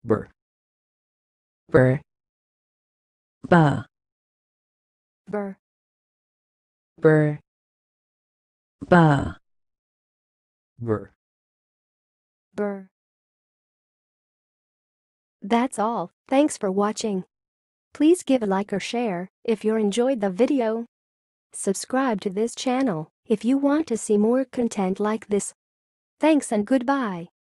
Hber. Hber. Ba. Hber. Hber. Ba. Hber. Hber. That's all. Thanks for watching. Please give a like or share if you enjoyed the video. Subscribe to this channel if you want to see more content like this. Thanks and goodbye.